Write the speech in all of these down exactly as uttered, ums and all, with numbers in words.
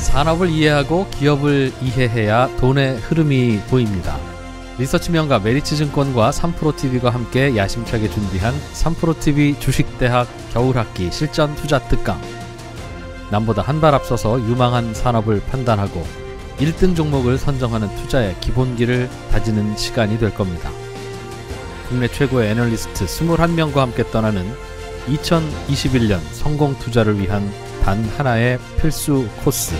산업을 이해하고 기업을 이해해야 돈의 흐름이 보입니다. 리서치 명가 메리츠증권과 삼프로티비가 함께 야심차게 준비한 삼프로티비 주식대학 겨울학기 실전 투자 특강. 남보다 한 발 앞서서 유망한 산업을 판단하고 일 등 종목을 선정하는 투자의 기본기를 다지는 시간이 될 겁니다. 국내 최고의 애널리스트 이십일 명과 함께 떠나는 이천이십일 년 성공 투자를 위한 단 하나의 필수 코스.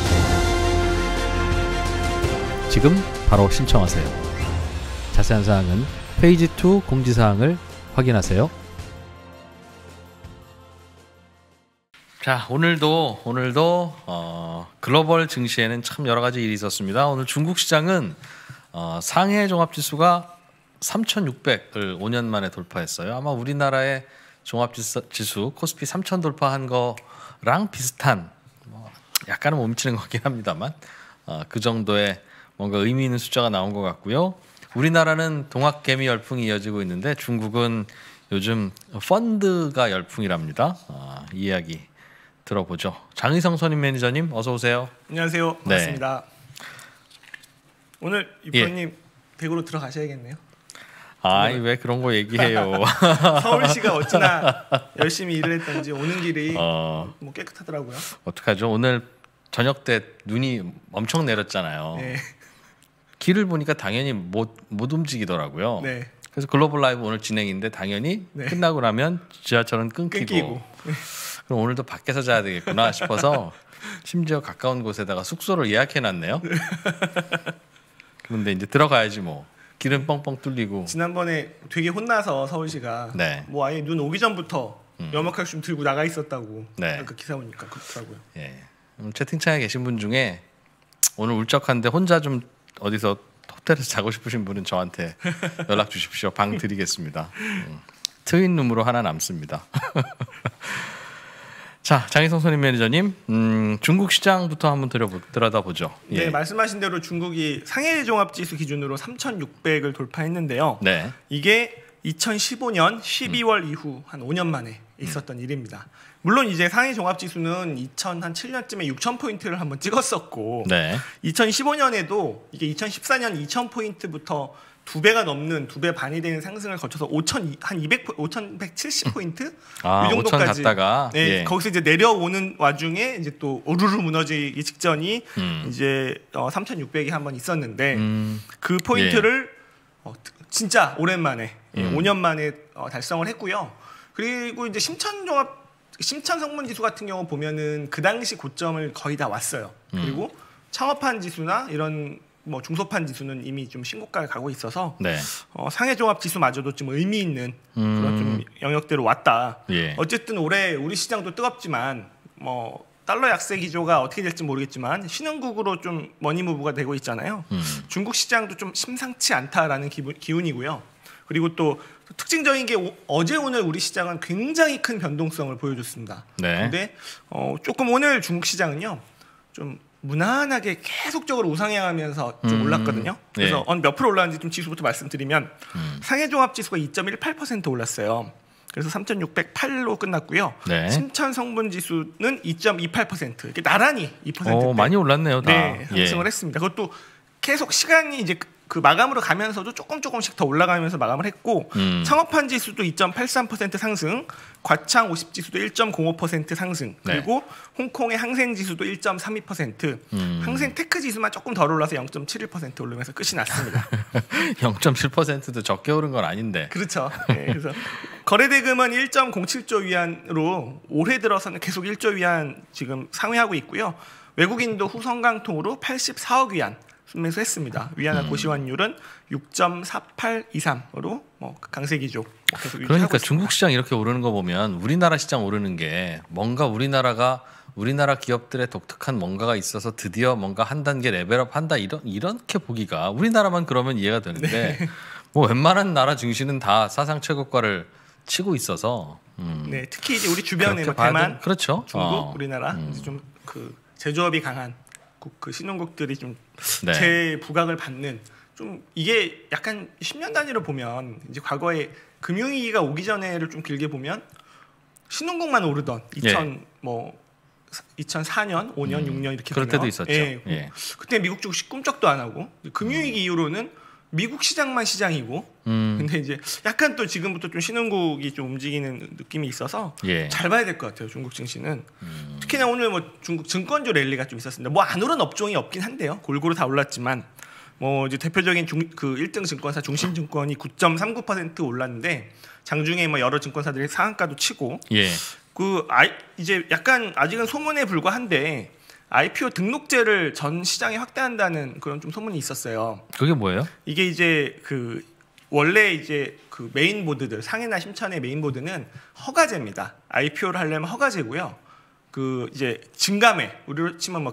지금 바로 신청하세요. 자세한 사항은 페이지 이 공지사항을 확인하세요. 자, 오늘도 오늘도 어, 글로벌 증시에는 참 여러 가지 일이 있었습니다. 오늘 중국 시장은 어, 상해 종합지수가 삼천육백을 오 년 만에 돌파했어요. 아마 우리나라의 종합지수 코스피 삼천 돌파한 거랑 비슷한, 뭐 약간은 못 미치는 거긴 합니다만 어, 그 정도의 뭔가 의미 있는 숫자가 나온 것 같고요. 우리나라는 동학개미 열풍이 이어지고 있는데 중국은 요즘 펀드가 열풍이랍니다. 어, 이 이야기 들어보죠. 장희성 선임 매니저님 어서 오세요. 안녕하세요. 반갑습니다. 네. 오늘 이프로님 예. 대구로 들어가셔야겠네요. 아이 왜 그런 거 얘기해요. 서울시가 어찌나 열심히 일을 했던지 오는 길이 어, 뭐 깨끗하더라고요. 어떡하죠? 오늘 저녁 때 눈이 엄청 내렸잖아요. 네. 길을 보니까 당연히 못, 못 움직이더라고요. 네. 그래서 글로벌 라이브 오늘 진행인데 당연히 네. 끝나고 나면 지하철은 끊기고, 끊기고. 그럼 오늘도 밖에서 자야 되겠구나 싶어서 심지어 가까운 곳에다가 숙소를 예약해놨네요. 그런데 이제 들어가야지 뭐. 길은 뻥뻥 뚫리고. 지난번에 되게 혼나서 서울시가 네. 뭐 아예 눈 오기 전부터 음. 염화칼슘 들고 나가 있었다고. 네. 그 기사 보니까 그렇더라고요. 예. 채팅창에 계신 분 중에 오늘 울적한데 혼자 좀 어디서 호텔에서 자고 싶으신 분은 저한테 연락 주십시오. 방 드리겠습니다. 음. 트윈 룸으로 하나 남습니다. 자, 장희성 선임 매니저님, 음, 중국 시장부터 한번 들여보, 들여다보죠. 네, 예. 말씀하신 대로 중국이 상해 종합지수 기준으로 삼천육백을 돌파했는데요. 네. 이게 이천십오 년 십이월 음. 이후 한 오 년 만에 있었던 음. 일입니다. 물론 이제 상해 종합지수는 이천칠 년쯤에 육천 포인트를 한번 찍었었고, 네. 이천십오 년에도 이게 이천십사 년 이천 포인트부터 두 배가 넘는 두 배 반이 되는 상승을 거쳐서 오천 한 이백 오천백칠십 포인트 아, 이 정도까지 오천 갔다가 네, 예. 거기서 이제 내려오는 와중에 이제 또 오르르 무너지기 직전이 음. 이제 어, 삼천육백이 한번 있었는데 음. 그 포인트를 예. 어, 진짜 오랜만에 음. 예, 오 년 만에 어, 달성을 했고요. 그리고 이제 심천 종합 심천 성분 지수 같은 경우 보면은 그 당시 고점을 거의 다 왔어요. 음. 그리고 창업한 지수나 이런 뭐 중소판 지수는 이미 좀 신고가를 가고 있어서 네. 어, 상해 종합 지수마저도 좀 의미 있는 음. 그런 좀 영역대로 왔다. 예. 어쨌든 올해 우리 시장도 뜨겁지만 뭐 달러 약세 기조가 어떻게 될지 모르겠지만 신흥국으로 좀 머니무브가 되고 있잖아요. 음. 중국 시장도 좀 심상치 않다라는 기분, 기운이고요. 그리고 또 특징적인 게 오, 어제 오늘 우리 시장은 굉장히 큰 변동성을 보여줬습니다. 네. 근데 어, 조금 오늘 중국 시장은요 좀 무난하게 계속적으로 우상향하면서 좀 음, 올랐거든요. 그래서 네. 어느 몇 프로 올랐는지 좀 지수부터 말씀드리면 음. 상해 종합 지수가 이 점 일팔 퍼센트 올랐어요. 그래서 삼천육백팔로 끝났고요. 네. 심천 성분 지수는 이 점 이팔 퍼센트. 이렇게 나란히 이 퍼센트. 오, 많이 올랐네요. 다. 네, 상승을 예. 했습니다. 그것도 계속 시간이 이제 그 마감으로 가면서도 조금 조금씩 더 올라가면서 마감을 했고 음. 창업한 지수도 이 점 팔삼 퍼센트 상승, 과창 오십 지수도 일 점 공오 퍼센트 상승, 그리고 네. 홍콩의 항생 지수도 일 점 삼이 퍼센트, 음. 항생 테크 지수만 조금 덜 올라서 영 점 칠일 퍼센트 오르면서 끝이 났습니다. 영 점 칠 퍼센트도 적게 오른 건 아닌데. 그렇죠. 네, 그래서 거래대금은 일 점 공칠조 위안으로 올해 들어서는 계속 일조 위안 지금 상회하고 있고요. 외국인도 후성강통으로 팔십사억 위안 매수했습니다. 위안화 음. 고시환율은 육 점 사팔 이삼으로 뭐 강세 기조 계속 그러니까 중국 시장 이렇게 오르는 거 보면 우리나라 시장 오르는 게 뭔가 우리나라가 우리나라 기업들의 독특한 뭔가가 있어서 드디어 뭔가 한 단계 레벨업 한다 이런 이렇게 보기가 우리나라만 그러면 이해가 되는데 네. 뭐 웬만한 나라 증시는 다 사상 최고가를 치고 있어서 음. 네 특히 이제 우리 주변에 뭐 대만, 그렇죠. 중국, 어. 우리나라 음. 좀 그 제조업이 강한 그 신흥국들이 좀 네. 재부각을 받는 좀 이게 약간 십 년 단위로 보면 이제 과거에 금융위기가 오기 전에를 좀 길게 보면 신흥국만 오르던 이천 뭐 이천사 년, 오 년, 음. 육 년 이렇게 그럴 되면, 때도 있었죠. 예, 예. 그때 미국 주식 꿈쩍도 안 하고 금융위기 음. 이후로는 미국 시장만 시장이고 음. 근데 이제 약간 또 지금부터 좀 신흥국이 좀 움직이는 느낌이 있어서 예. 잘 봐야 될 것 같아요. 중국 증시는 음. 특히나 오늘 뭐 중국 증권주 랠리가 좀 있었습니다. 뭐 안 오른 업종이 없긴 한데요. 골고루 다 올랐지만 뭐 이제 대표적인 중, 그 일 등 증권사 중신증권이 구 점 삼구 퍼센트 올랐는데 장중에 뭐 여러 증권사들이 상한가도 치고 예. 그 아이 이제 약간 아직은 소문에 불과한데 아이피오 등록제를 전 시장에 확대한다는 그런 좀 소문이 있었어요. 그게 뭐예요? 이게 이제 그 원래 이제 그 메인보드들 상해나 심천의 메인보드는 허가제입니다. 아이피오를 하려면 허가제고요. 그 이제 증감회 우리로 치면 뭐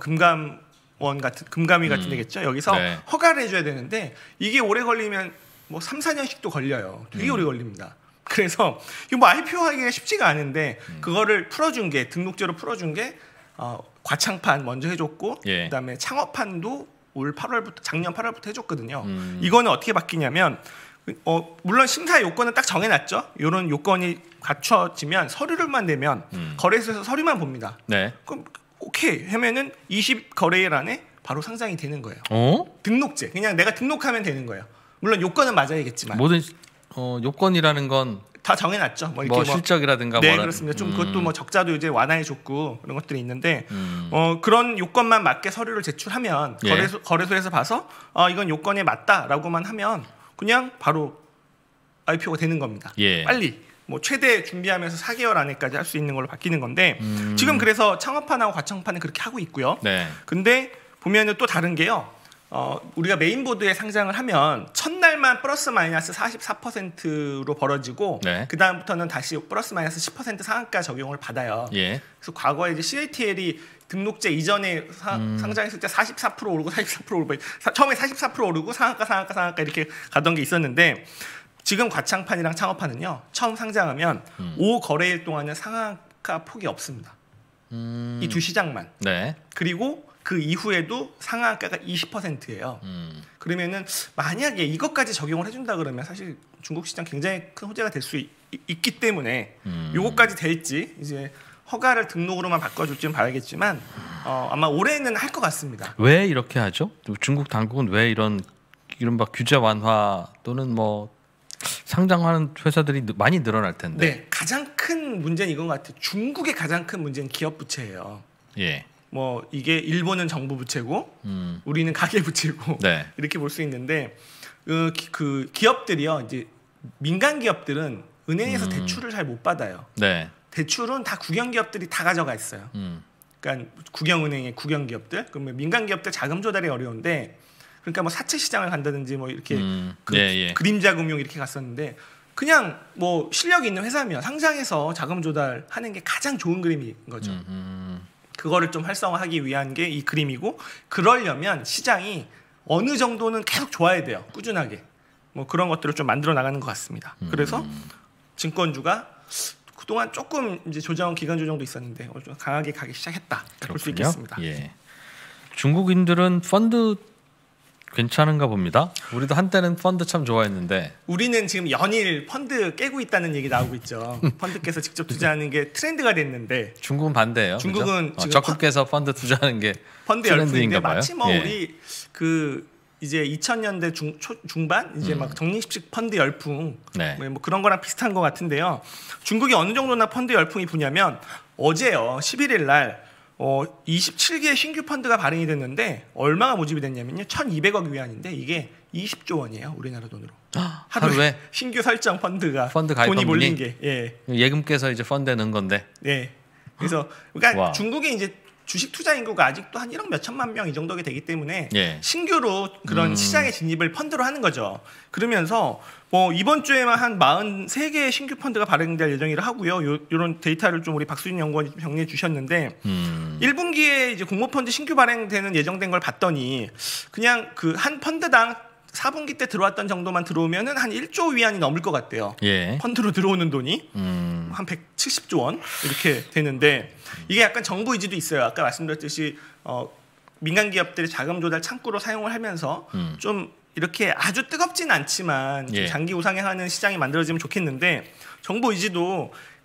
금감원 같은 금감위 같은 음. 데겠죠. 여기서 네. 허가를 해줘야 되는데 이게 오래 걸리면 뭐 삼, 사 년씩도 걸려요. 되게 음. 오래 걸립니다. 그래서 이거 뭐 아이피오 하기가 쉽지가 않은데 음. 그거를 풀어준 게 등록제로 풀어준 게 어, 과창판 먼저 해줬고 예. 그다음에 창업판도 올 팔월부터 작년 팔월부터 해줬거든요. 음. 이거는 어떻게 바뀌냐면 어, 물론 심사 요건은 딱 정해놨죠. 이런 요건이 갖춰지면 서류를만 내면 음. 거래소에서 서류만 봅니다. 네. 그럼 오케이 하면은 이십 거래일 안에 바로 상장이 되는 거예요. 어? 등록제 그냥 내가 등록하면 되는 거예요. 물론 요건은 맞아야겠지만 모든 어, 요건이라는 건 다 정해놨죠. 뭐, 뭐, 뭐 실적이라든가 네 뭐라... 그렇습니다. 좀 음. 그것도 뭐 적자도 이제 완화해줬고 그런 것들이 있는데 음. 어, 그런 요건만 맞게 서류를 제출하면 예. 거래소 거래소에서 봐서 어, 이건 요건에 맞다라고만 하면 그냥 바로 아이피오가 되는 겁니다. 예. 빨리 뭐 최대 준비하면서 사 개월 안에까지 할 수 있는 걸로 바뀌는 건데 음. 지금 그래서 창업판하고 과청판은 그렇게 하고 있고요. 네. 근데 보면은 또 다른 게요. 어, 우리가 메인보드에 상장을 하면 첫날만 플러스 마이너스 사십사 퍼센트로 벌어지고 네. 그 다음부터는 다시 플러스 마이너스 십 퍼센트 상한가 적용을 받아요. 예. 그래서 과거에 이제 씨에이티엘이 등록제 이전에 사, 음. 상장했을 때 사십사 퍼센트 오르고 사십사 퍼센트 오르고 사, 처음에 사십사 퍼센트 오르고 상한가 상한가 상한가 이렇게 가던 게 있었는데 지금 과창판이랑 창업판은요. 처음 상장하면 음. 오 거래일 동안은 상한가 폭이 없습니다. 음. 이 두 시장만. 네. 그리고 그 이후에도 상한가가 이십 퍼센트예요. 음. 그러면은 만약에 이것까지 적용을 해준다 그러면 사실 중국 시장 굉장히 큰 호재가 될 수 있기 때문에 음. 요거까지 될지 이제 허가를 등록으로만 바꿔줄지는 봐야겠지만 어, 아마 올해는 할 것 같습니다. 왜 이렇게 하죠? 중국 당국은 왜 이런 이른바 규제 완화 또는 뭐 상장하는 회사들이 많이 늘어날 텐데. 네, 가장 큰 문제는 이건 것 같아요. 중국의 가장 큰 문제는 기업 부채예요. 예. 뭐 이게 일본은 정부 부채고 음. 우리는 가계 부채고 네. 이렇게 볼 수 있는데 그, 그 기업들이요 이제 민간 기업들은 은행에서 음. 대출을 잘 못 받아요. 네. 대출은 다 국영 기업들이 다 가져가 있어요. 음. 그러니까 국영은행의 국영 기업들, 그러면 민간 기업들 자금 조달이 어려운데 그러니까 뭐 사채 시장을 간다든지 뭐 이렇게 음. 그 예, 예. 그림자 금융 이렇게 갔었는데 그냥 뭐 실력이 있는 회사면 상장해서 자금 조달하는 게 가장 좋은 그림인 거죠. 음, 음. 그거를 좀 활성화하기 위한 게 이 그림이고 그러려면 시장이 어느 정도는 계속 좋아야 돼요. 꾸준하게. 뭐 그런 것들을 좀 만들어 나가는 것 같습니다. 음. 그래서 증권주가 그동안 조금 이제 조정 기간 조정도 있었는데 오늘 좀 강하게 가기 시작했다. 볼 수 있겠습니다. 예. 중국인들은 펀드 괜찮은가 봅니다. 우리도 한때는 펀드 참 좋아했는데 우리는 지금 연일 펀드 깨고 있다는 얘기 나오고 있죠. 펀드께서 직접 투자하는 게 트렌드가 됐는데 중국은 반대예요. 중국은 그죠? 지금 어, 적금께서 펀드 투자하는 게 펀드 열풍인데 트렌드인가 봐요. 마치 뭐 예. 우리 그 이제 이천 년대 중 초, 중반 이제 음. 막 적립식 펀드 열풍 네. 뭐 그런 거랑 비슷한 것 같은데요. 중국이 어느 정도나 펀드 열풍이 부냐면 어제요 십일 일 날 어, 이십칠 개의 신규 펀드가 발행이 됐는데 얼마가 모집이 됐냐면요 천이백억 위안인데 이게 이십조 원이에요 우리나라 돈으로. 하루에, 하루에 신규 설정 펀드가 펀드 가입한 돈이 몰린 분이? 게 예. 예금께서 이제 펀드에 넣은 건데. 예. 그래서 그러니까 와. 중국이 이제 주식 투자 인구가 아직도 한 일억 몇천만 명 이 정도가 되기 때문에 예. 신규로 그런 음. 시장에 진입을 펀드로 하는 거죠. 그러면서 뭐 이번 주에만 한 사십삼 개의 신규 펀드가 발행될 예정이라 하고요. 요, 요런 데이터를 좀 우리 박수진 연구원이 정리해 주셨는데 음. 일 분기에 이제 공모펀드 신규 발행되는 예정된 걸 봤더니 그냥 그 한 펀드당 사 분기 때 들어왔던 정도만 들어오면은 한 일조 위안이 넘을 것 같대요. 예. 펀드로 들어오는 돈이 음. 한 백칠십조 원 이렇게 되는데 이게 약간 정부 의지도 있어요. 아까 말씀드렸듯이 어, 민간 기업들이 자금 조달 창구로 사용을 하면서 음. 좀 이렇게 아주 뜨겁진 않지만 좀 예. 장기 우상향하는 시장이 만들어지면 좋겠는데 정부 의지도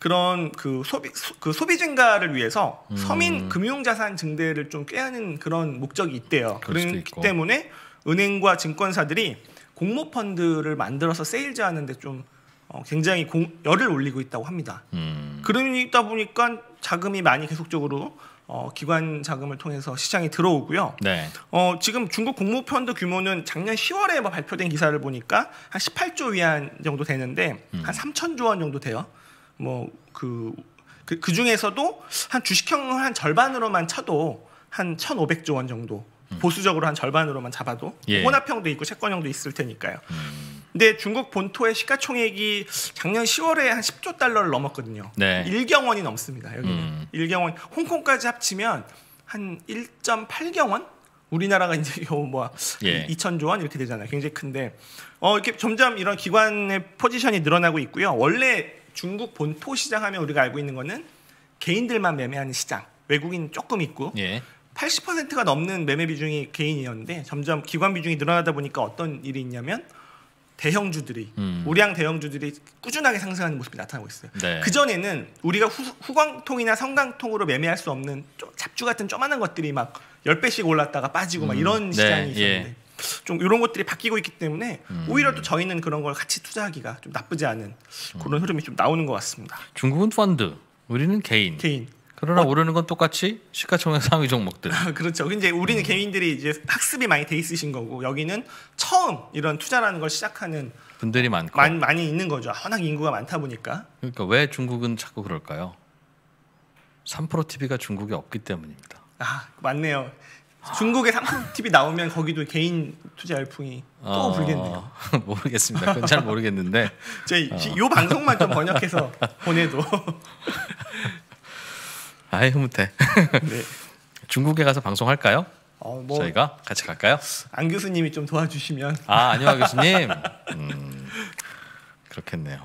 그런 그 소비 그 소비 증가를 위해서 음. 서민 금융자산 증대를 좀 꾀하는 그런 목적이 있대요. 그럴 수도 그렇기 있고. 때문에 은행과 증권사들이 공모 펀드를 만들어서 세일즈하는데 좀 어, 굉장히 공, 열을 올리고 있다고 합니다. 음. 그러다 보니까 자금이 많이 계속적으로 어, 기관 자금을 통해서 시장에 들어오고요. 네. 어, 지금 중국 공모 펀드 규모는 작년 시월에 뭐 발표된 기사를 보니까 한 십팔조 위안 정도 되는데 음. 한 삼천조 원 정도 돼요. 뭐 그 그, 그 중에서도 한 주식형을 한 절반으로만 쳐도 한 천오백조 원 정도. 음. 보수적으로 한 절반으로만 잡아도 예. 혼합형도 있고 채권형도 있을 테니까요. 음. 근데 중국 본토의 시가총액이 작년 시월에 한 십조 달러를 넘었거든요. 네. 일경원이 넘습니다. 여기는 음. 일경원, 홍콩까지 합치면 한 일점팔경원? 우리나라가 이제 뭐 예. 이천조 원 이렇게 되잖아요. 굉장히 큰데 어, 이렇게 점점 이런 기관의 포지션이 늘어나고 있고요. 원래 중국 본토 시장 하면 우리가 알고 있는 거는 개인들만 매매하는 시장, 외국인 조금 있고. 예. 팔십 퍼센트가 넘는 매매 비중이 개인이었는데 점점 기관 비중이 늘어나다 보니까 어떤 일이 있냐면 대형주들이 음. 우량 대형주들이 꾸준하게 상승하는 모습이 나타나고 있어요. 네. 그 전에는 우리가 후, 후광통이나 성광통으로 매매할 수 없는 쪼, 잡주 같은 조그마한 것들이 막 십 배씩 올랐다가 빠지고 막 음. 이런 네. 시장이 있었는데 예. 좀 이런 것들이 바뀌고 있기 때문에 음. 오히려 또 저희는 그런 걸 같이 투자하기가 좀 나쁘지 않은 그런 흐름이 좀 나오는 것 같습니다. 중국은 펀드, 우리는 개인. 개인. 그러나 어. 오르는 건 똑같이 시가총액 상위 종목들. 그렇죠. 이제 우리는 음. 개인들이 이제 학습이 많이 돼 있으신 거고 여기는 처음 이런 투자라는 걸 시작하는 분들이 많고. 많이, 많이 있는 거죠. 워낙 인구가 많다 보니까. 그러니까 왜 중국은 자꾸 그럴까요? 삼프로 티비가 중국에 없기 때문입니다. 아 맞네요. 중국에 삼프로 티비 나오면 거기도 개인 투자 열풍이 또 어, 불겠네요. 모르겠습니다. 그건 잘 모르겠는데. 저희 어. 이 방송만 좀 번역해서 보내도. 아이 흐뭇해. 네. 중국에 가서 방송할까요? 어, 뭐, 저희가 같이 갈까요? 안 교수님이 좀 도와주시면. 아 안녕하 교수님. 음, 그렇겠네요.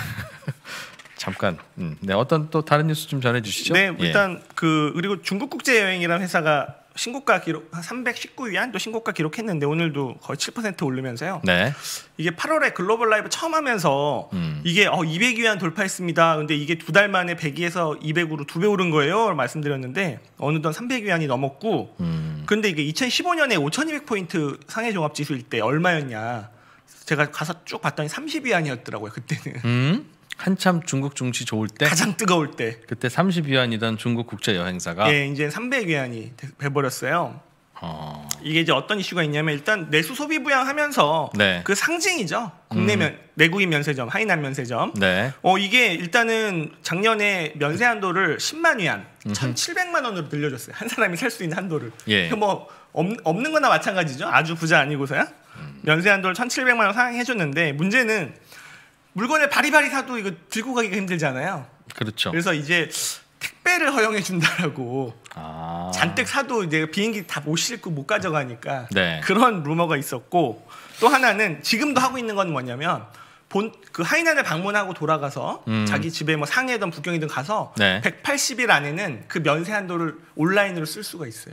잠깐. 음, 네 어떤 또 다른 뉴스 좀 전해주시죠. 네, 예. 일단 그 그리고 중국국제여행이라는 회사가 신고가 기록 한 삼백십구 위안 또 신고가 기록했는데 오늘도 거의 칠 퍼센트 오르면서요. 네. 이게 팔월에 글로벌 라이브 처음 하면서 음. 이게 어, 이백 위안 돌파했습니다. 근데 이게 두 달 만에 백 위에서 이백으로 두 배 오른 거예요. 말씀드렸는데 어느덧 삼백 위안이 넘었고 음. 근데 이게 이천십오 년에 오천이백 포인트 상해 종합 지수일 때 얼마였냐? 제가 가서 쭉 봤더니 삼십 위안이었더라고요. 그때는. 음? 한참 중국 증시 좋을 때 가장 뜨거울 때. 그때 삼십 위안이던 중국 국제 여행사가 예, 이제 삼백 위안이 돼 버렸어요. 어. 이게 이제 어떤 이슈가 있냐면 일단 내수 소비 부양하면서 네. 그 상징이죠. 국내 면 내국인 면세점, 하이난 면세점. 네. 어 이게 일단은 작년에 면세 한도를 십만 위안, 천칠백만 원으로 늘려줬어요. 한 사람이 살 수 있는 한도를. 예. 뭐 없, 없는 거나 마찬가지죠. 아주 부자 아니고서야. 음. 면세 한도를 천칠백만 원 상향해 줬는데 문제는 물건을 바리바리 사도 이거 들고 가기가 힘들잖아요. 그렇죠. 그래서 이제 택배를 허용해 준다라고 아. 잔뜩 사도 이제 비행기 다 못 싣고 못 가져가니까 네. 그런 루머가 있었고 또 하나는 지금도 하고 있는 건 뭐냐면 본 그 하이난을 방문하고 돌아가서 음. 자기 집에 뭐 상해든 북경이든 가서 네. 백팔십 일 안에는 그 면세 한도를 온라인으로 쓸 수가 있어요.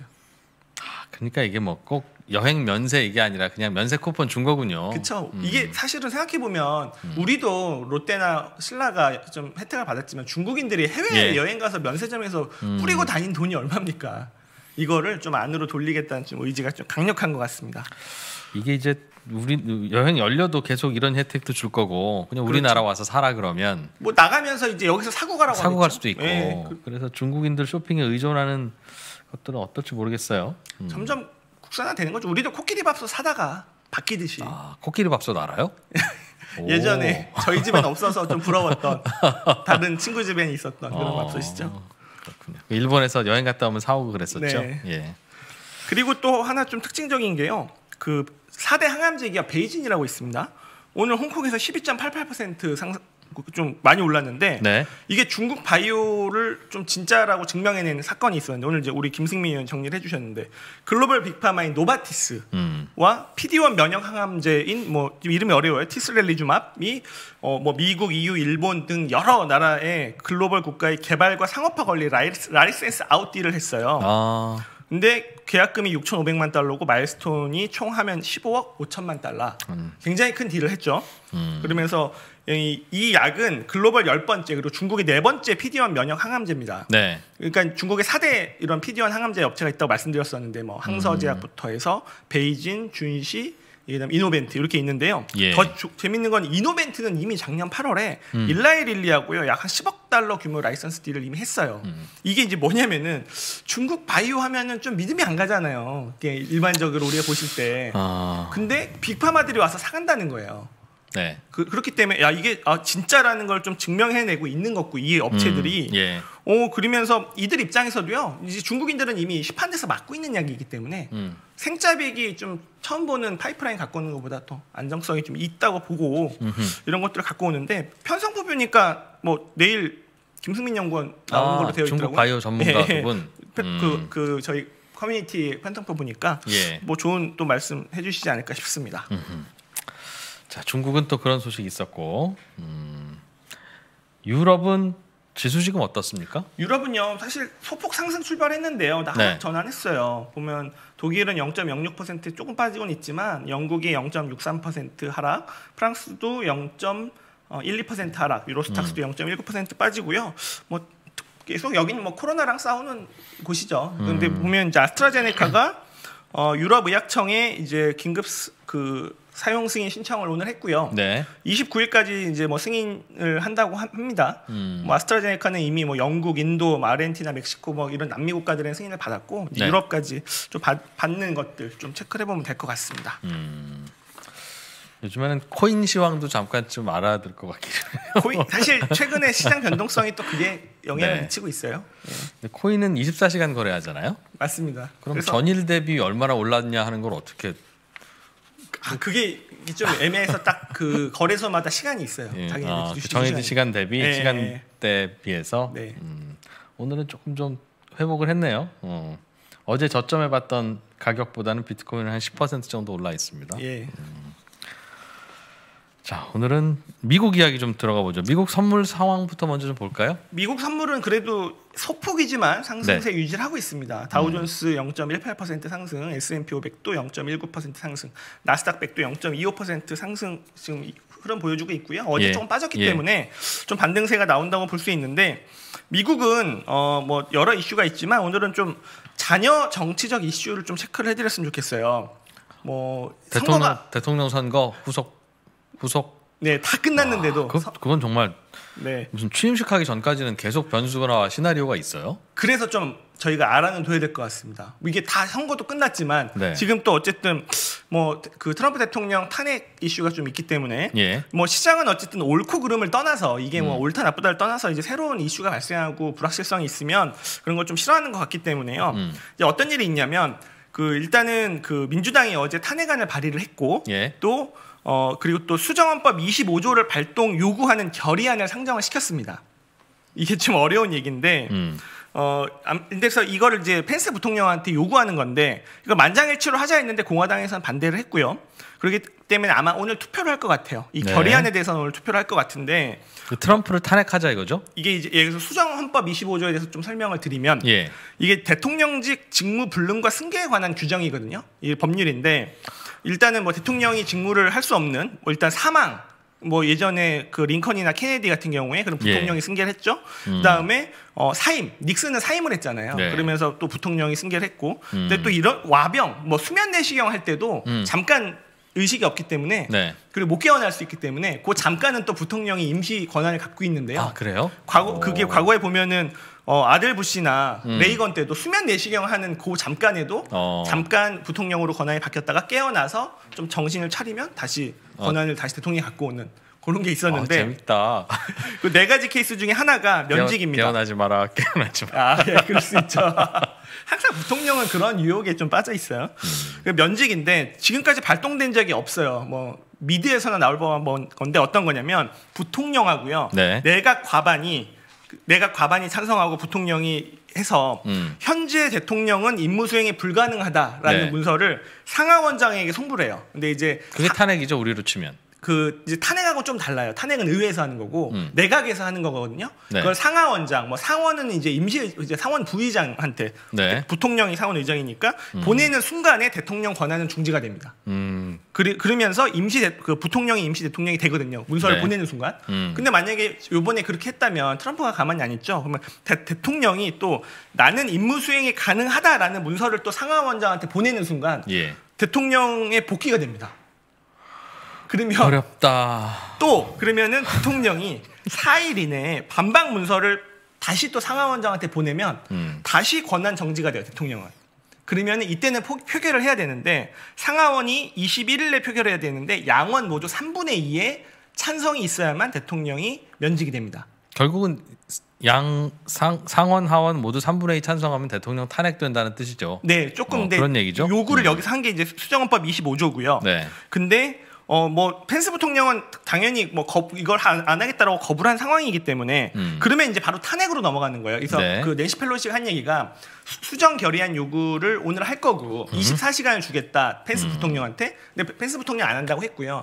그러니까 이게 뭐 꼭 여행 면세 이게 아니라 그냥 면세 쿠폰 준 거군요. 그렇죠. 음. 이게 사실은 생각해 보면 우리도 롯데나 신라가 좀 혜택을 받았지만 중국인들이 해외 예. 여행 가서 면세점에서 음. 뿌리고 다닌 돈이 얼마입니까? 이거를 좀 안으로 돌리겠다는 좀 의지가 좀 강력한 것 같습니다. 이게 이제 우리 여행 열려도 계속 이런 혜택도 줄 거고 그냥 그렇죠. 우리나라 와서 사라 그러면 뭐 나가면서 이제 여기서 사고 가라고 사고 갈 하겠죠? 수도 있고 예, 그- 그래서 중국인들 쇼핑에 의존하는 것들은 어떨지 모르겠어요. 음. 점점 국산화되는 거죠. 우리도 코끼리 밥솥 사다가 바뀌듯이 아, 코끼리 밥솥 알아요? 오. 예전에 저희 집엔 없어서 좀 부러웠던 다른 친구 집엔 있었던 그런 어, 밥솥이죠. 그렇군요. 일본에서 여행 갔다 오면 사오고 그랬었죠. 네. 예. 그리고 또 하나 좀 특징적인 게요. 그 사 대 항암제 기업 베이진이라고 있습니다. 오늘 홍콩에서 십이 점 팔팔 퍼센트 상승 좀 많이 올랐는데 네. 이게 중국 바이오를 좀 진짜라고 증명해내는 사건이 있었는데 오늘 이제 우리 김승민 의원 정리를 해주셨는데 글로벌 빅파마인 노바티스와 음. 피디원 면역 항암제인 뭐 이름이 어려워요 티슬렐리주맙이 어 뭐 미국, 이유, 일본 등 여러 나라의 글로벌 국가의 개발과 상업화 권리 라이스, 라이센스 아웃딜을 했어요. 아. 근데 계약금이 육천오백만 달러고 마일스톤이 총 하면 십오억 오천만 달러. 음. 굉장히 큰 딜을 했죠. 음. 그러면서 이, 이 약은 글로벌 열 번째 그리고 중국의 네 번째 피디원 면역 항암제입니다. 네. 그러니까 중국에 사 대 이런 피디원 항암제 업체가 있다고 말씀드렸었는데 뭐 항서제약부터 해서 베이진, 준시, 그다음 이노벤트 이렇게 있는데요. 예. 더 주, 재밌는 건 이노벤트는 이미 작년 팔월에 음. 일라이릴리하고요 약 한 십억 달러 규모 라이선스 딜을 이미 했어요. 음. 이게 이제 뭐냐면은 중국 바이오 하면은 좀 믿음이 안 가잖아요. 이게 일반적으로 우리가 보실 때. 아. 근데 빅파마들이 와서 사간다는 거예요. 네. 그, 그렇기 때문에 야 이게 아, 진짜라는 걸 좀 증명해내고 있는 거고 이 업체들이. 음. 예. 오 그러면서 이들 입장에서도요. 이제 중국인들은 이미 시판돼서 맞고 있는 약이기 때문에. 음. 생짜백이 좀 처음 보는 파이프라인 갖고 오는 것보다 더 안정성이 좀 있다고 보고 음흠. 이런 것들을 갖고 오는데 편성부 보니까 뭐 내일 김승민 연구원 나오는 아, 걸로 되어 있더라고요. 중국 바이오 전문가 두 분. 음. 그, 그 저희 커뮤니티 편성부 보니까 예. 뭐 좋은 또 말씀해 주시지 않을까 싶습니다. 음흠. 자, 중국은 또 그런 소식이 있었고 음, 유럽은 지수 지금 어떻습니까? 유럽은요 사실 소폭 상승 출발했는데요. 나 네. 전환했어요. 보면 독일은 영 점 영육 퍼센트 조금 빠지곤 있지만 영국이 영 점 육삼 퍼센트 하락, 프랑스도 영 점 일이 퍼센트 하락, 유로스탁스도 음. 영 점 일구 퍼센트 빠지고요. 뭐 계속 여기는 뭐 코로나랑 싸우는 곳이죠. 그런데 음. 보면 이제 아스트라제네카가 어, 유럽 의약청에 이제 긴급 스, 그 사용 승인 신청을 오늘 했고요. 네. 이십구 일까지 이제 뭐 승인을 한다고 합니다. 음. 뭐 아스트라제네카는 이미 뭐 영국, 인도, 뭐 아르헨티나, 멕시코 뭐 이런 남미 국가들의 승인을 받았고 네. 유럽까지 좀 받, 받는 것들 좀 체크를 해보면 될 것 같습니다. 음. 요즘에는 코인 시황도 잠깐 좀 알아야 될 것 같긴 해요. 코인 사실 최근에 시장 변동성이 또 그게 영향을 네. 미치고 있어요. 네. 코인은 이십사 시간 거래하잖아요. 맞습니다. 그럼 전일 대비 얼마나 올랐냐 하는 걸 어떻게? 아 그게 좀 애매해서 딱 그 거래소마다 시간이 있어요. 예. 아, 그 정해진 시간 대비 네. 시간대 비해서 네. 음, 오늘은 조금 좀 회복을 했네요. 어. 어제 저점에 봤던 가격보다는 비트코인은 한 십 퍼센트 정도 올라 있습니다. 예. 음. 자 오늘은 미국 이야기 좀 들어가 보죠. 미국 선물 상황부터 먼저 좀 볼까요? 미국 선물은 그래도 소폭이지만 상승세 네. 유지를 하고 있습니다. 다우존스 음. 영 점 일팔 퍼센트 상승, 에스 앤 피 오백도 영 점 일구 퍼센트 상승, 나스닥 백도 영 점 이오 퍼센트 상승 지금 흐름 보여주고 있고요. 어제 예. 조금 빠졌기 예. 때문에 좀 반등세가 나온다고 볼 수 있는데 미국은 어 뭐 여러 이슈가 있지만 오늘은 좀 자녀 정치적 이슈를 좀 체크를 해드렸으면 좋겠어요. 뭐 대통령 선거가 대통령 선거 후속 후속 네, 다 끝났는데도 와, 그, 그건 정말 네. 무슨 취임식하기 전까지는 계속 변수나 시나리오가 있어요. 그래서 좀 저희가 알아는 둬야 될 것 같습니다. 이게 다 선거도 끝났지만 네. 지금 또 어쨌든 뭐 그 트럼프 대통령 탄핵 이슈가 좀 있기 때문에 예. 뭐 시장은 어쨌든 옳고 그름을 떠나서 이게 뭐 음. 옳다 나쁘다를 떠나서 이제 새로운 이슈가 발생하고 불확실성이 있으면 그런 걸 좀 싫어하는 것 같기 때문에요. 음. 이제 어떤 일이 있냐면 그 일단은 그 민주당이 어제 탄핵안을 발의를 했고 예. 또 어 그리고 또 수정헌법 이십오조를 발동 요구하는 결의안을 상정을 시켰습니다. 이게 좀 어려운 얘기인데 음. 어 그래서 이거를 이제 펜스 부통령한테 요구하는 건데 이걸 만장일치로 하자 했는데 공화당에서는 반대를 했고요. 그렇기 때문에 아마 오늘 투표를 할 것 같아요. 이 네. 결의안에 대해서는 오늘 투표를 할 것 같은데 그 트럼프를 탄핵하자 이거죠? 이게 이제 여기서 수정헌법 이십오조에 대해서 좀 설명을 드리면 예. 이게 대통령직 직무 불능과 승계에 관한 규정이거든요. 이 법률인데 일단은 뭐 대통령이 직무를 할 수 없는 뭐 일단 사망 뭐 예전에 그 링컨이나 케네디 같은 경우에 그런 부통령이 예. 승계를 했죠. 음. 그다음에 어, 사임 닉슨은 사임을 했잖아요. 네. 그러면서 또 부통령이 승계를 했고 음. 근데 또 이런 와병 뭐 수면 내시경 할 때도 음. 잠깐 의식이 없기 때문에 네. 그리고 못 깨어날 수 있기 때문에 그 잠깐은 또 부통령이 임시 권한을 갖고 있는데요. 아 그래요? 과거 오. 그게 과거에 보면은 어, 아들 부시나 음. 레이건 때도 수면 내시경 하는 그 잠깐에도 어. 잠깐 부통령으로 권한이 바뀌었다가 깨어나서 좀 정신을 차리면 다시 권한을 어. 다시 대통령이 갖고 오는 그런 게 있었는데 어, 재밌다. 그 네 가지 케이스 중에 하나가 면직입니다. 깨어, 깨어나지 마라, 깨어나지 마라. 아, 예, 그럴 수 있죠. 항상 부통령은 그런 유혹에 좀 빠져 있어요. 음. 그 면직인데 지금까지 발동된 적이 없어요. 뭐 미드에서는 나올 법한 건데 어떤 거냐면 부통령하고요. 네. 내각 과반이 내각 과반이 찬성하고 부통령이 해서 음. 현재 대통령은 임무 수행이 불가능하다라는 네. 문서를 상하원장에게 송부를 해요. 근데 이제 그게 탄핵이죠, 우리로 치면. 그 이제 탄핵하고 좀 달라요. 탄핵은 의회에서 하는 거고 음. 내각에서 하는 거거든요. 네. 그걸 상하원장, 뭐 상원은 이제 임시 이제 상원 부의장한테 네. 부통령이 상원 의장이니까 음. 보내는 순간에 대통령 권한은 중지가 됩니다. 음. 그리, 그러면서 임시 대, 그 부통령이 임시 대통령이 되거든요. 문서를 네. 보내는 순간. 음. 근데 만약에 이번에 그렇게 했다면 트럼프가 가만히 안 있죠. 그러면 대, 대통령이 또 나는 임무 수행이 가능하다라는 문서를 또 상하원장한테 보내는 순간 예. 대통령의 복귀가 됩니다. 그러면 어렵다. 또 그러면은 대통령이 사 일 이내에 반박 문서를 다시 또 상하원장한테 보내면 음. 다시 권한 정지가 돼요. 대통령은. 그러면 이때는 포, 표결을 해야 되는데 상하원이 이십일 일에 표결해야 되는데 양원 모두 삼분의 이의 찬성이 있어야만 대통령이 면직이 됩니다. 결국은 양 상, 상원 하원 모두 삼분의 이 찬성하면 대통령 탄핵된다는 뜻이죠. 네, 조금 어, 근데 그런 얘기죠. 요구를 음. 여기서 한 게 이제 수정헌법 이십오조고요. 네. 근데 어 뭐 펜스 부통령은 당연히 뭐 거, 이걸 안, 안 하겠다라고 거부를 한 상황이기 때문에 음. 그러면 이제 바로 탄핵으로 넘어가는 거예요. 그래서 네. 그 낸시 펠로시가 한 얘기가 수, 수정 결의안 요구를 오늘 할 거고 음. 이십사 시간을 주겠다 펜스 음. 부통령한테. 근데 펜스 부통령 안 한다고 했고요.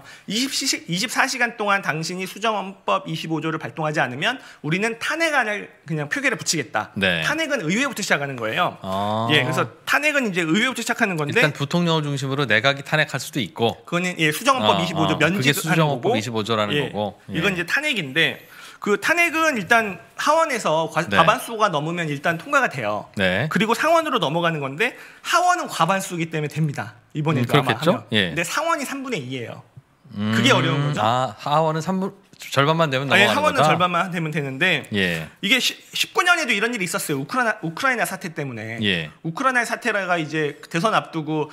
이십사 시간 동안 당신이 수정헌법 이십오조를 발동하지 않으면 우리는 탄핵안을 그냥 표결에 붙이겠다. 네. 탄핵은 의회부터 시작하는 거예요. 아. 예, 그래서 탄핵은 이제 의회부터 시작하는 건데 일단 부통령을 중심으로 내각이 탄핵할 수도 있고. 그거는 예, 수정헌법 아, 이십오조 아, 면직하는 그게 수정헌법 거고 이십오조라는 예, 거고. 예. 이건 이제 탄핵인데 그 탄핵은 일단 하원에서 과, 네. 과반수가 넘으면 일단 통과가 돼요. 네. 그리고 상원으로 넘어가는 건데 하원은 과반수이기 때문에 됩니다. 이번에도 음, 아마 그렇겠죠? 하면. 예. 근데 상원이 삼분의 이예요. 음, 그게 어려운 거죠. 아, 하원은 삼분 절반만 되면 아니, 넘어가는 하원은 거다. 절반만 되면 되는데 예. 이게 십구 년에도 이런 일이 있었어요. 우크라이나 우크라이나 사태 때문에. 예. 우크라이나 사태가 이제 대선 앞두고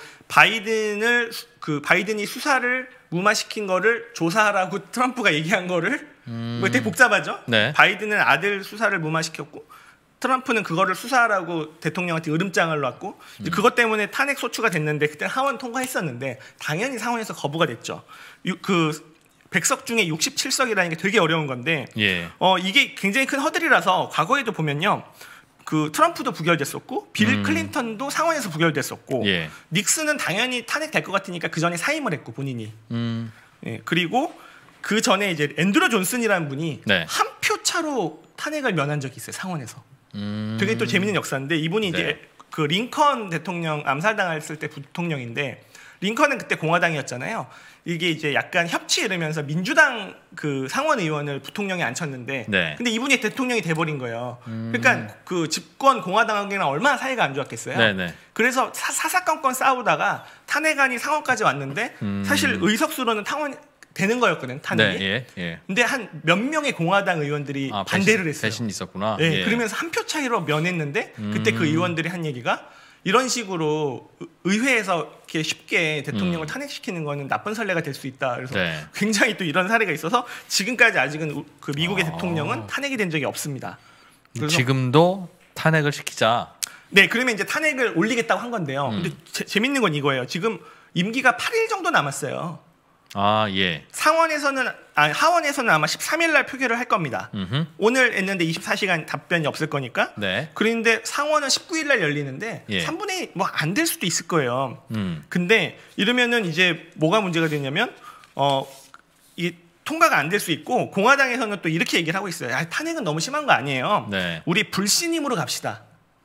바이든을 수- 그 바이든이 수사를 무마시킨 거를 조사하라고 트럼프가 얘기한 거를 음. 뭐 되게 복잡하죠. 네. 바이든은 아들 수사를 무마시켰고 트럼프는 그거를 수사하라고 대통령한테 으름장을 놨고 이제 음. 그것 때문에 탄핵 소추가 됐는데 그때 하원 통과했었는데 당연히 상원에서 거부가 됐죠. 유, 그 백 석 중에 육십칠 석이라는 게 되게 어려운 건데 예. 어 이게 굉장히 큰 허들이라서 과거에도 보면요. 그 트럼프도 부결됐었고 빌 음. 클린턴도 상원에서 부결됐었고 예. 닉슨은 당연히 탄핵될 것 같으니까 그 전에 사임을 했고 본인이. 음. 예, 그리고 그 전에 이제 앤드류 존슨이라는 분이 네. 한 표 차로 탄핵을 면한 적이 있어요. 상원에서. 음. 되게 또 재밌는 역사인데 이분이 이제 네. 그 링컨 대통령 암살당했을 때 부통령인데 링컨은 그때 공화당이었잖아요. 이게 이제 약간 협치 이러면서 민주당 그 상원 의원을 부통령에 앉혔는데 네. 근데 이분이 대통령이 돼버린 거예요. 음. 그러니까 그 집권 공화당이랑 얼마나 사이가 안 좋았겠어요. 네네. 그래서 사, 사사건건 싸우다가 탄핵안이 상원까지 왔는데 음. 사실 의석수로는 탄원 되는 거였거든 탄핵이. 네. 예. 예. 근데 한 몇 명의 공화당 의원들이 아, 반대를 배신, 했어요. 배신 있었구나. 네, 예. 그러면서 한 표 차이로 면했는데 그때 그 음. 의원들이 한 얘기가 이런 식으로 의- 의회에서 이렇게 쉽게 대통령을 음. 탄핵시키는 거는 나쁜 선례가 될 수 있다. 그래서 네. 굉장히 또 이런 사례가 있어서 지금까지 아직은 우- 그 미국의 아. 대통령은 탄핵이 된 적이 없습니다. 그래서 지금도 탄핵을 시키자. 네, 그러면 이제 탄핵을 올리겠다고 한 건데요. 음. 근데 재, 재밌는 건 이거예요. 지금 임기가 팔 일 정도 남았어요. 아 예. 상원에서는 아 하원에서는 아마 십삼 일 날 표결을 할 겁니다. 음흠. 오늘 했는데 이십사 시간 답변이 없을 거니까. 네. 그런데 상원은 십구 일 날 열리는데 예. 삼분의 뭐 안 될 수도 있을 거예요. 음. 근데 이러면은 이제 뭐가 문제가 되냐면 어 이 통과가 안 될 수 있고 공화당에서는 또 이렇게 얘기를 하고 있어요. 야, 탄핵은 너무 심한 거 아니에요. 네. 우리 불신임으로 갑시다.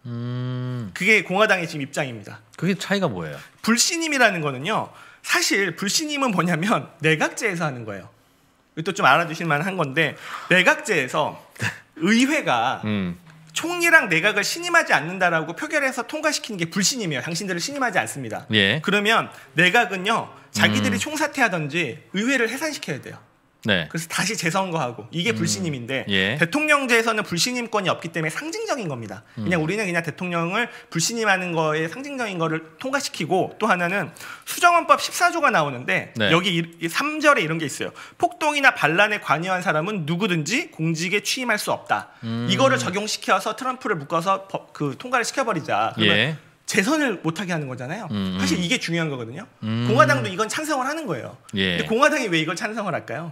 음. 그게 공화당의 지금 입장입니다. 그게 차이가 뭐예요? 불신임이라는 거는요. 사실 불신임은 뭐냐면 내각제에서 하는 거예요. 이것도 좀 알아두실 만한 건데 내각제에서 의회가 음. 총리랑 내각을 신임하지 않는다라고 표결해서 통과시키는 게 불신임이에요. 당신들을 신임하지 않습니다. 예. 그러면 내각은요. 자기들이 음. 총사퇴하든지 의회를 해산시켜야 돼요. 네. 그래서 다시 재선거하고 이게 불신임인데 예. 대통령제에서는 불신임권이 없기 때문에 상징적인 겁니다. 그냥 음. 우리는 그냥 대통령을 불신임하는 거에 상징적인 거를 통과시키고 또 하나는 수정헌법 십사조가 나오는데 네. 여기 삼 절에 이런 게 있어요. 폭동이나 반란에 관여한 사람은 누구든지 공직에 취임할 수 없다. 음. 이거를 적용시켜서 트럼프를 묶어서 법- 그 통과를 시켜버리자. 그러면 예. 재선을 못하게 하는 거잖아요. 음, 사실 이게 중요한 거거든요. 음. 공화당도 이건 찬성을 하는 거예요. 예. 근데 공화당이 왜 이걸 찬성을 할까요?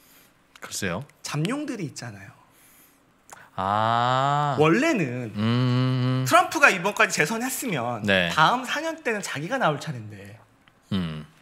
글쎄요. 잠룡들이 있잖아요. 아. 원래는 음. 트럼프가 이번까지 재선했으면 네. 다음 사 년 때는 자기가 나올 차례인데 음.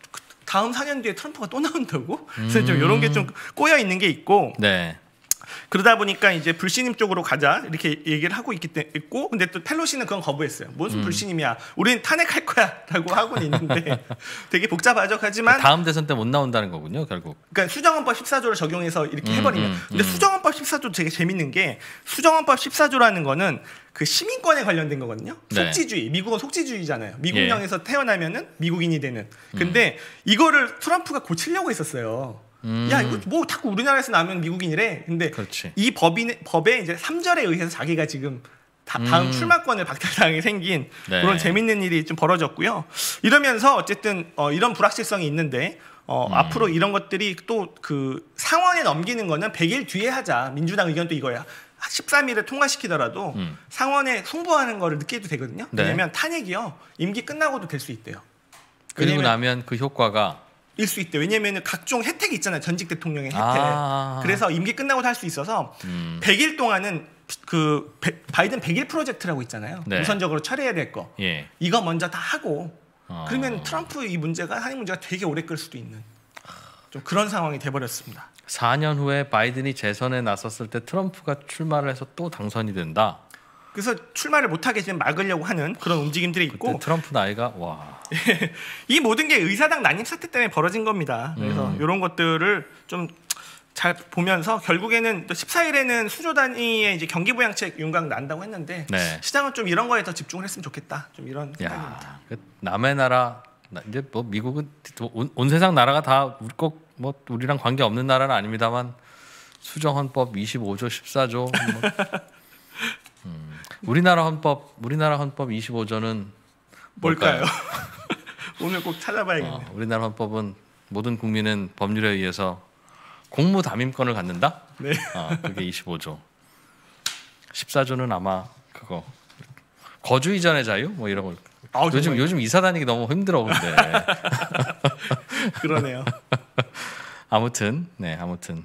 다음 사 년 뒤에 트럼프가 또 나온다고? 그래서 좀 이런 게 좀 꼬여 있는 게 있고. 네. 그러다 보니까 이제 불신임 쪽으로 가자 이렇게 얘기를 하고 있기 때 있고, 근데 또 펠로시는 그건 거부했어요. 무슨 음. 불신임이야? 우리는 탄핵할 거야라고 하고는 있는데 되게 복잡하죠. 하지만 다음 대선 때 못 나온다는 거군요, 결국. 그러니까 수정헌법 십사 조를 적용해서 이렇게 음, 해버리면. 음, 근데 음. 수정헌법 십사 조 되게 재밌는 게 수정헌법 십사 조라는 거는 그 시민권에 관련된 거거든요. 네. 속지주의. 미국은 속지주의잖아요. 미국령에서 예. 태어나면은 미국인이 되는. 근데 음. 이거를 트럼프가 고치려고 했었어요. 음. 야 이거 뭐 자꾸 우리나라에서 나오면 미국인이래. 근데 그렇지. 이 법인 법에 이제 삼 절에 의해서 자기가 지금 다, 다음 음. 출마권을 박탈당하게 생긴 네. 그런 재밌는 일이 좀 벌어졌고요. 이러면서 어쨌든 어, 이런 불확실성이 있는데 어, 음. 앞으로 이런 것들이 또 그 상원에 넘기는 거는 백 일 뒤에 하자. 민주당 의견도 이거야. 십삼 일에 통과시키더라도 음. 상원에 송부하는 거를 늦게 해도 되거든요. 네. 왜냐면 탄핵이요. 임기 끝나고도 될 수 있대요. 그리고 나면 그 효과가 일 수 있대. 왜냐면 각종 혜택이 있잖아요. 전직 대통령의 혜택. 아~ 그래서 임기 끝나고도 할 수 있어서 음. 백 일 동안은 그 바이든 백 일 프로젝트라고 있잖아요. 네. 우선적으로 처리해야 될 거. 예. 이거 먼저 다 하고 어. 그러면 트럼프 이 문제가 한일 문제가 되게 오래 끌 수도 있는 좀 그런 상황이 돼버렸습니다. 사 년 후에 바이든이 재선에 나섰을 때 트럼프가 출마를 해서 또 당선이 된다. 그래서 출마를 못하게 지금 막으려고 하는 그런 움직임들이 있고 트럼프 나이가 와. 이 모든 게 의사당 난임 사태 때문에 벌어진 겁니다. 그래서 음. 이런 것들을 좀 잘 보면서 결국에는 또 십사 일에는 수조 단위의 이제 경기부양책 윤곽 난다고 했는데 네. 시장은 좀 이런 거에 더 집중을 했으면 좋겠다. 좀 이런 생각입니다. 그 남의 나라 이제 뭐 미국은 온, 온 세상 나라가 다 꼭 뭐 우리랑 관계 없는 나라는 아닙니다만 수정헌법 이십오 조 십사 조 뭐. 음. 우리나라 헌법 우리나라 헌법 이십오 조는 뭘까요? 오늘 꼭 찾아봐야겠네요. 어, 우리나라 헌법은 모든 국민은 법률에 의해서 공무 담임권을 갖는다. 네. 어, 그게 이십오 조. 십사 조는 아마 그거 거주 이전의 자유 뭐 이런 거. 아우, 요즘 정말. 요즘 이사 다니기 너무 힘들어 근데. 그러네요. 아무튼 네 아무튼.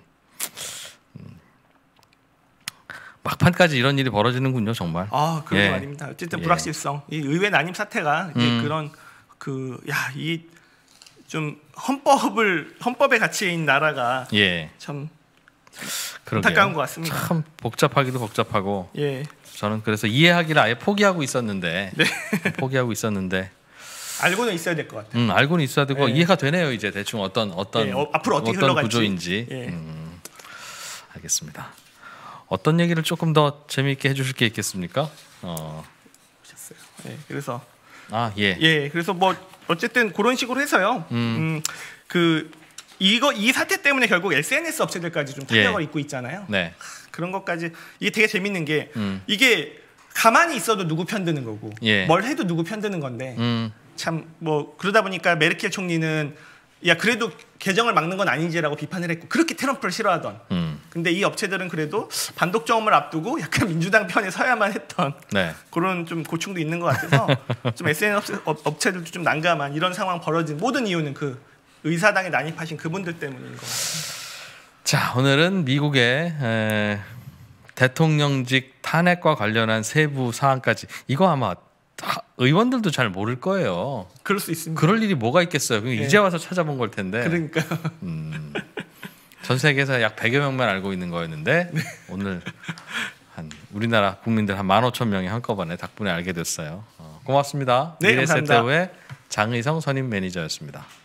막판까지 이런 일이 벌어지는군요, 정말. 아, 그런 거 예. 아닙니다. 어쨌든 예. 불확실성, 이 의회 난임 사태가 이제 음. 그런 그 야 이 좀 헌법을 헌법의 가치에 있는 나라가 예. 참 안타까운 것 같습니다. 참 복잡하기도 복잡하고. 예. 저는 그래서 이해하기를 아예 포기하고 있었는데 네. 포기하고 있었는데 알고는 있어야 될 것 같아요. 음, 알고는 있어야 되고 예. 이해가 되네요, 이제 대충 어떤 어떤 예. 어, 앞으로 어떻게 어떤 흘러갈지. 구조인지. 예. 음, 알겠습니다. 어떤 얘기를 조금 더 재미있게 해주실 게 있겠습니까? 어. 오셨어요. 예, 그래서 아 예. 예, 그래서 뭐 어쨌든 그런 식으로 해서요. 음, 음 그 이거 이 사태 때문에 결국 에스엔에스 업체들까지 좀 타격을 예. 입고 있잖아요. 네. 그런 것까지 이게 되게 재밌는 게 음. 이게 가만히 있어도 누구 편드는 거고 예. 뭘 해도 누구 편드는 건데 음. 참 뭐 그러다 보니까 메르켈 총리는 야 그래도 개정을 막는 건 아니지라고 비판을 했고 그렇게 트럼프를 싫어하던 음. 근데 이 업체들은 그래도 반독점을 앞두고 약간 민주당 편에 서야만 했던 네. 그런 좀 고충도 있는 것 같아서 좀 에스엔에스 업체들도 좀 난감한 이런 상황 벌어진 모든 이유는 그 의사당에 난입하신 그분들 때문인 것 같습니다. 자 오늘은 미국의 에, 대통령직 탄핵과 관련한 세부 사항까지 이거 아마 의원들도 잘 모를 거예요. 그럴 수 있습니다. 그럴 일이 뭐가 있겠어요. 네. 이제 와서 찾아본 걸 텐데. 그러니까. 음, 전 세계에서 약 백여 명만 알고 있는 거였는데 네. 오늘 한 우리나라 국민들 한 만 오천 명이 한꺼번에 덕분에 알게 됐어요. 어, 고맙습니다. 네, 감사합니다. 미래세태우의 장의성 선임 매니저였습니다.